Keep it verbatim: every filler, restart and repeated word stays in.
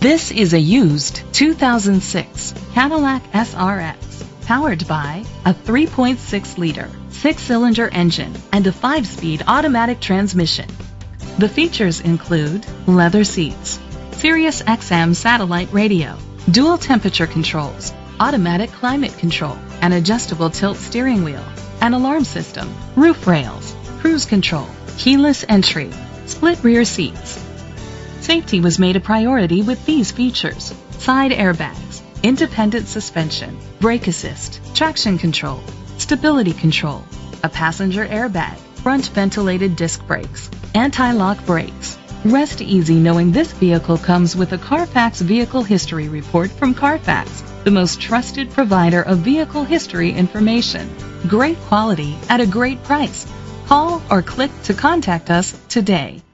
This is a used two thousand six Cadillac S R X, powered by a three point six liter six-cylinder engine and a five-speed automatic transmission. The features include leather seats, Sirius X M satellite radio, dual temperature controls, automatic climate control, an adjustable tilt steering wheel, an alarm system, roof rails, cruise control, keyless entry, split rear seats. Safety was made a priority with these features: side airbags, independent suspension, brake assist, traction control, stability control, a passenger airbag, front ventilated disc brakes, anti-lock brakes. Rest easy knowing this vehicle comes with a Carfax Vehicle History Report from Carfax, the most trusted provider of vehicle history information. Great quality at a great price. Call or click to contact us today.